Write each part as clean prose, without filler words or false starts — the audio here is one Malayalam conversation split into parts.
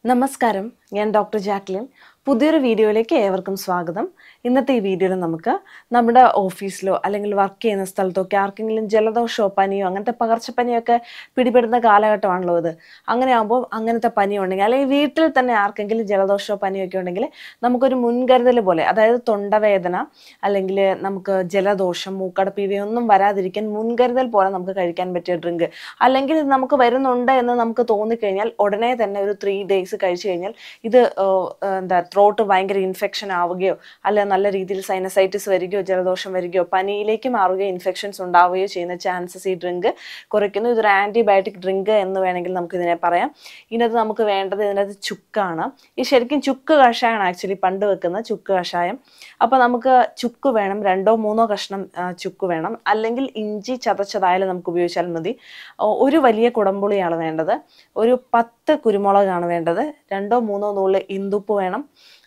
നമസ്കാരം, ഞാൻ ഡോക്ടർ ജാക്ലിൻ. പുതിയൊരു വീഡിയോയിലേക്ക് ഏവർക്കും സ്വാഗതം. ഇന്നത്തെ ഈ വീഡിയോയിൽ നമുക്ക് നമ്മുടെ ഓഫീസിലോ അല്ലെങ്കിൽ വർക്ക് ചെയ്യുന്ന സ്ഥലത്തൊക്കെ ആർക്കെങ്കിലും ജലദോഷമോ പനിയോ അങ്ങനത്തെ പകർച്ചപ്പനിയൊക്കെ പിടിപെടുന്ന കാലഘട്ടമാണല്ലോ ഇത്. അങ്ങനെ ആകുമ്പോൾ അങ്ങനത്തെ പനി ഉണ്ടെങ്കിൽ അല്ലെങ്കിൽ വീട്ടിൽ തന്നെ ആർക്കെങ്കിലും ജലദോഷമോ പനിയൊക്കെ ഉണ്ടെങ്കിൽ നമുക്കൊരു മുൻകരുതൽ പോലെ, അതായത് തൊണ്ടവേദന അല്ലെങ്കിൽ നമുക്ക് ജലദോഷം, മൂക്കടപ്പ് ഇവയൊന്നും വരാതിരിക്കാൻ മുൻകരുതൽ പോലെ നമുക്ക് കഴിക്കാൻ പറ്റിയ ഡ്രിങ്ക്, അല്ലെങ്കിൽ ഇത് നമുക്ക് വരുന്നുണ്ട് എന്ന് നമുക്ക് തോന്നിക്കഴിഞ്ഞാൽ ഉടനെ തന്നെ ഒരു 3 days കഴിച്ചു കഴിഞ്ഞാൽ ഇത് ത്രോട്ട് ഭയങ്കര ഇൻഫെക്ഷൻ ആവുകയോ അല്ല നല്ല രീതിയിൽ സൈനസൈറ്റിസ് വരികയോ ജലദോഷം വരികയോ പനിയിലേക്ക് മാറുകയോ ഇൻഫെക്ഷൻസ് ഉണ്ടാവുകയോ ചെയ്യുന്ന ചാൻസസ് ഈ ഡ്രിങ്ക് കുറയ്ക്കുന്നു. ഇതൊരു ആൻറ്റിബയോട്ടിക് ഡ്രിങ്ക് എന്ന് വേണമെങ്കിൽ നമുക്ക് ഇതിനെ പറയാം. ഇതിനകത്ത് നമുക്ക് വേണ്ടത് ഇതിനകത്ത് ചുക്കാണ്. ഈ ശരിക്കും ചുക്ക് കഷായമാണ് ആക്ച്വലി പണ്ട് വെക്കുന്ന ചുക്ക് കഷായം. അപ്പോൾ നമുക്ക് ചുക്ക് വേണം, 2-3 കഷ്ണം ചുക്ക് വേണം, അല്ലെങ്കിൽ ഇഞ്ചി ചതച്ചതായാലും നമുക്ക് ഉപയോഗിച്ചാൽ മതി. ഒരു വലിയ കുടംപുളിയാണ് വേണ്ടത്, ഒരു 10 കുരുമുളകാണ് വേണ്ടത്, 2-3 നുള്ളി ഇന്ദുപ്പ് വേണം,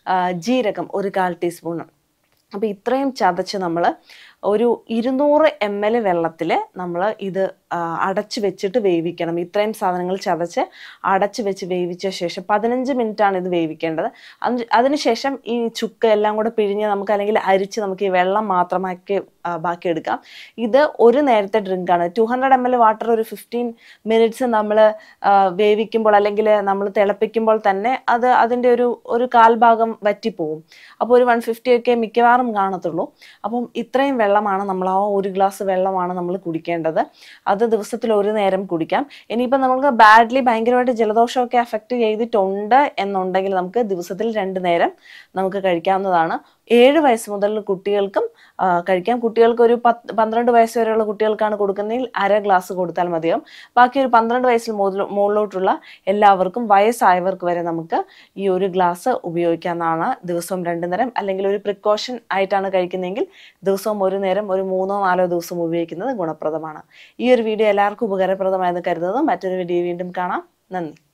ജീരകം ഒരു 1/4 ടീസ്പൂൺ. അപ്പോൾ ഇത്രയും ചതച്ച് നമ്മൾ ഒരു 200 ml വെള്ളത്തിൽ നമ്മൾ ഇത് അടച്ചു വെച്ചിട്ട് വേവിക്കണം. ഇത്രയും സാധനങ്ങൾ ചതച്ച് അടച്ചു വെച്ച് വേവിച്ച ശേഷം 15 മിനിറ്റാണ് ഇത് വേവിക്കേണ്ടത്. അതിനുശേഷം ഈ ചുക്ക് എല്ലാം കൂടെ പിഴിഞ്ഞ് നമുക്ക് അല്ലെങ്കിൽ അരിച്ച് നമുക്ക് ഈ വെള്ളം മാത്രമാക്കി ബാക്കിയെടുക്കാം. ഇത് ഒരു നേരത്തെ ഡ്രിങ്കാണ്. 200 ml വാട്ടർ ഒരു 15 മിനിറ്റ്സ് നമ്മൾ വേവിക്കുമ്പോൾ അല്ലെങ്കിൽ നമ്മൾ തിളപ്പിക്കുമ്പോൾ തന്നെ അതിൻ്റെ ഒരു കാൽഭാഗം വറ്റിപ്പോവും. അപ്പോൾ ഒരു 150 ഒക്കെ മിക്കവാറും കാണത്തുള്ളൂ. അപ്പം ഇത്രയും വെള്ളമാണ് നമ്മൾ, ആ 1 ഗ്ലാസ് വെള്ളമാണ് നമ്മൾ കുടിക്കേണ്ടത്. അത് ദിവസത്തിൽ ഒരു നേരം കുടിക്കാം. ഇനിയിപ്പോൾ നമുക്ക് ഭയങ്കരമായിട്ട് ജലദോഷമൊക്കെ അഫക്റ്റ് ചെയ്തിട്ടുണ്ട് എന്നുണ്ടെങ്കിൽ നമുക്ക് ദിവസത്തിൽ 2 നേരം നമുക്ക് കഴിക്കാവുന്നതാണ്. 7 വയസ്സ് മുതൽ കുട്ടികൾക്കും കഴിക്കാം. കുട്ടികൾക്ക് ഒരു 12 വയസ്സ് വരെയുള്ള കുട്ടികൾക്കാണ് കൊടുക്കുന്നതെങ്കിൽ 1/2 ഗ്ലാസ് കൊടുത്താൽ മതിയാവും. ബാക്കി ഒരു 12 വയസ്സിൽ മുകളിലോട്ടുള്ള എല്ലാവർക്കും, വയസ്സായവർക്ക് വരെ നമുക്ക് ഈ 1 ഗ്ലാസ് ഉപയോഗിക്കാവുന്നതാണ്. ദിവസവും 2 നേരം, അല്ലെങ്കിൽ ഒരു പ്രിക്കോഷൻ ആയിട്ടാണ് കഴിക്കുന്നതെങ്കിൽ ദിവസവും 1 നേരം ഒരു 3-4 ദിവസം ഉപയോഗിക്കുന്നത് ഗുണപ്രദമാണ്. ഈ ഒരു വീഡിയോ എല്ലാവർക്കും ഉപകാരപ്രദമായെന്ന് കരുതുന്നു. മറ്റൊരു വീഡിയോ വീണ്ടും കാണാം. നന്ദി.